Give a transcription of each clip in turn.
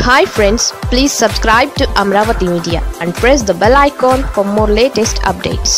Hi friends, please subscribe to Amravati Media and press the bell icon for more latest updates.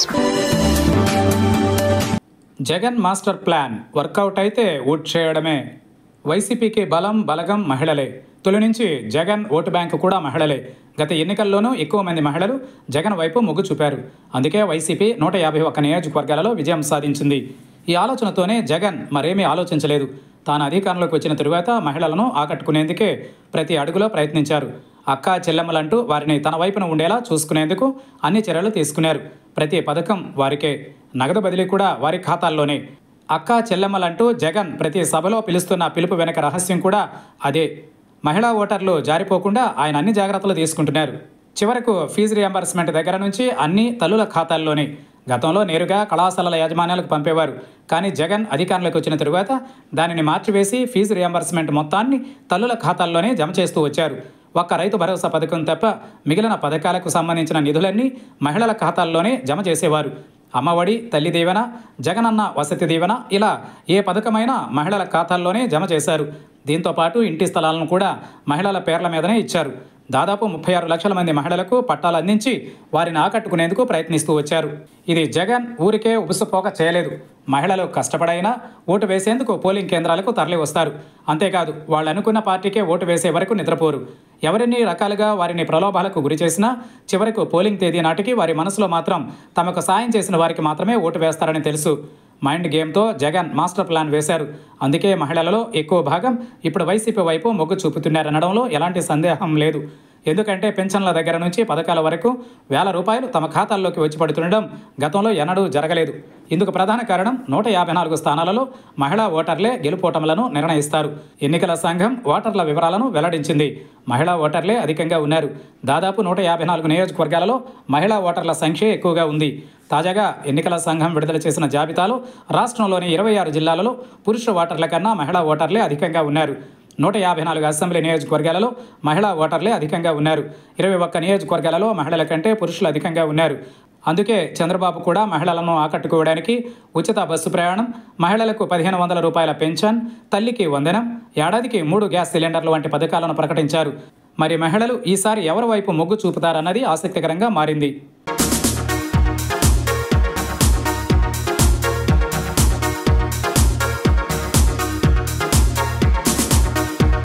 Jagan master plan work out అయితే vote చేయడమే. వైసీపీకి బలగం మహిళలే. తొలి నుంచి Jagan vote bank కూడా మహిళలే. గత ఎన్నికల్లోనూ ఎక్కువ మంది మహిళలు జగన్ వైపు మొగ్గు చూపారు. అందుకే వైసీపీ 151 నియోజకవర్గాలలో విజయం సాధించింది. ఈ ఆలోచనతోనే జగన్ మరేమీ ఆలోచించలేదు. తాను అధికారంలోకి వచ్చిన తరువాత మహిళలను ఆకట్టుకునేందుకే ప్రతి అడుగులో ప్రయత్నించారు. అక్కా చెల్లెమ్మలంటూ వారిని తన వైపున ఉండేలా చూసుకునేందుకు అన్ని చర్యలు తీసుకున్నారు. ప్రతి పథకం వారికే, నగదు బదిలీ కూడా వారి ఖాతాల్లోనే. అక్కా చెల్లెమ్మలంటూ జగన్ ప్రతి సభలో పిలుస్తున్న పిలుపు వెనక రహస్యం కూడా అదే. మహిళా ఓటర్లు జారిపోకుండా ఆయన అన్ని జాగ్రత్తలు తీసుకుంటున్నారు. చివరకు ఫీజు రియంబర్స్మెంట్ దగ్గర నుంచి అన్ని తల్లుల ఖాతాల్లోనే. గతంలో నేరుగా కళాశాలల యాజమాన్యాలకు పంపేవారు. కానీ జగన్ అధికారంలోకి వచ్చిన తరువాత దానిని మార్చివేసి ఫీజు రియంబర్స్మెంట్ మొత్తాన్ని తల్లుల ఖాతాల్లోనే జమ చేస్తూ వచ్చారు. ఒక్క రైతు భరోసా పథకం తప్ప మిగిలిన పథకాలకు సంబంధించిన నిధులన్నీ మహిళల ఖాతాల్లోనే జమ చేసేవారు. అమ్మఒడి, తల్లి దీవెన, జగనన్న వసతి దీవెన ఇలా ఏ పథకమైనా మహిళల ఖాతాల్లోనే జమ చేశారు. దీంతోపాటు ఇంటి స్థలాలను కూడా మహిళల పేర్ల మీదనే ఇచ్చారు. దాదాపు 36 లక్షల మంది మహిళలకు పట్టాలు అందించి వారిని ఆకట్టుకునేందుకు ప్రయత్నిస్తూ వచ్చారు. ఇది జగన్ ఊరికే ఉబుసుపోక చేయలేదు. మహిళలు కష్టపడైనా ఓటు వేసేందుకు పోలింగ్ కేంద్రాలకు తరలి వస్తారు. అంతేకాదు, వాళ్ళు అనుకున్న పార్టీకే ఓటు వేసే వరకు నిద్రపోరు. ఎవరిన్ని రకాలుగా వారిని ప్రలోభాలకు గురి చేసినా చివరకు పోలింగ్ తేదీ నాటికి వారి మనసులో మాత్రం తమకు సాయం చేసిన వారికి మాత్రమే ఓటు వేస్తారని తెలుసు. మైండ్ గేమ్తో జగన్ మాస్టర్ ప్లాన్ వేశారు. అందుకే మహిళలలో ఎక్కువ భాగం ఇప్పుడు వైసీపీ వైపు మొగ్గు చూపుతున్నారనడంలో ఎలాంటి సందేహం లేదు. ఎందుకంటే పెన్షన్ల దగ్గర నుంచి పథకాల వరకు వేల రూపాయలు తమ ఖాతాల్లోకి వచ్చి పడుతుండడం గతంలో ఎన్నడూ జరగలేదు. ఇందుకు ప్రధాన కారణం 154 స్థానాలలో మహిళా ఓటర్లే గెలుపోటములను నిర్ణయిస్తారు. ఎన్నికల సంఘం ఓటర్ల వివరాలను వెల్లడించింది. మహిళా ఓటర్లే అధికంగా ఉన్నారు. దాదాపు 154 నియోజకవర్గాలలో మహిళా ఓటర్ల సంఖ్య ఎక్కువగా ఉంది. తాజాగా ఎన్నికల సంఘం విడుదల చేసిన జాబితాలో రాష్ట్రంలోని 26 జిల్లాలలో పురుష ఓటర్ల కన్నా మహిళా ఓటర్లే అధికంగా ఉన్నారు. 154 అసెంబ్లీ నియోజకవర్గాలలో మహిళా ఓటర్లే అధికంగా ఉన్నారు. 21 నియోజకవర్గాలలో మహిళల కంటే పురుషులు అధికంగా ఉన్నారు. అందుకే చంద్రబాబు కూడా మహిళలను ఆకట్టుకోవడానికి ఉచిత బస్సు ప్రయాణం, మహిళలకు 1500 రూపాయల పెన్షన్, తల్లికి వందనం, ఏడాదికి 3 గ్యాస్ సిలిండర్లు వంటి పథకాలను ప్రకటించారు. మరి మహిళలు ఈసారి ఎవరి వైపు మొగ్గు చూపుతారన్నది ఆసక్తికరంగా మారింది.